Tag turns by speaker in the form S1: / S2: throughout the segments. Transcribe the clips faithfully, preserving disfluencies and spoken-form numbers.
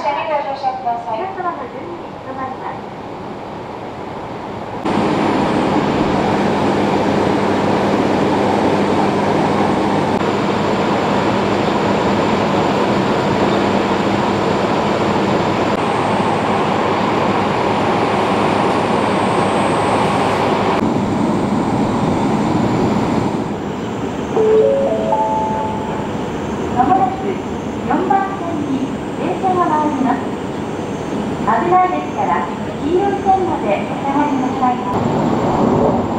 S1: 車にご乗車ください。
S2: 皆様の順に停まります。まもなくよんばん線に電車が参ります。危ないですから黄色い線までお下がりください。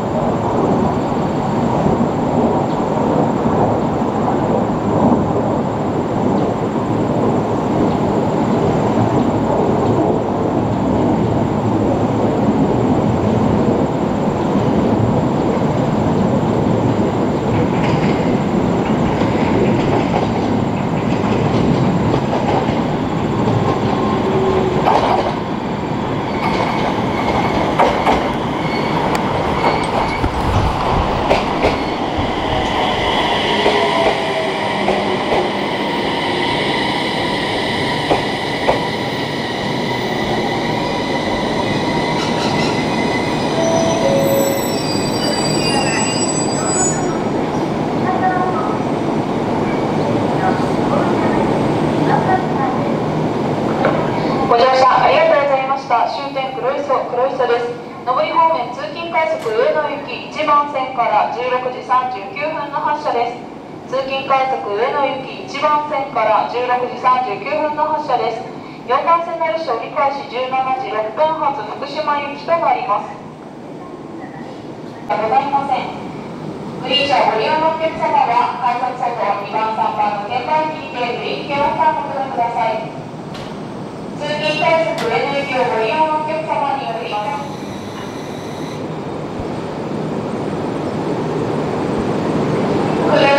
S1: ご乗車ありがとうございました。終点黒磯、黒磯です。上り方面通勤快速上野行きいちばん線からじゅうろくじさんじゅうきゅうふんの発車です。通勤快速上野行きいちばん線からじゅうろくじさんじゅうきゅうふんの発車です。よんばん線の列車折り返しじゅうしちじろっぷん発福島行きとなります。ございません。グリーン車をご利用のお客様は改札外にばんさんばんの券売機にてグリーン券を買い求めください。通勤快速上野行きをご利用のお客様により車